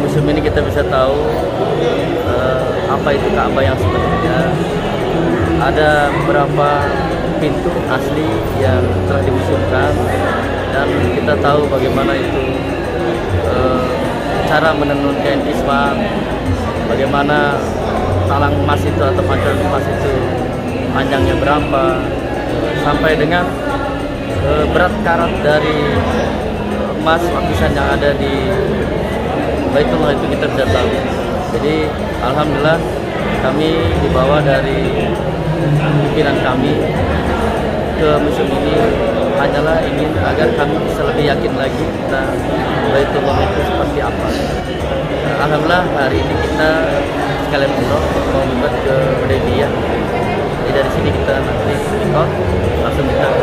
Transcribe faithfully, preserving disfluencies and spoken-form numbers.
museum ini kita bisa tahu uh, apa itu Ka'bah yang sebenarnya. Ada beberapa pintu asli yang telah dimuseumkan dan kita tahu bagaimana itu uh, cara menenun kain Islam, bagaimana talang emas itu atau pancaran emas itu panjangnya berapa, sampai dengan uh, berat karat dari emas lapisan yang ada di Baitullah itu kita bisa tahu. Jadi alhamdulillah kami dibawa dari pimpinan kami ke museum ini hanyalah ingin agar kami bisa lebih yakin lagi tentang Baitullah itu seperti apa. Alhamdulillah hari ini kita sekalian umroh mau membuat ke Hudaybiyah. Jadi dari sini kita nanti ikut langsung kita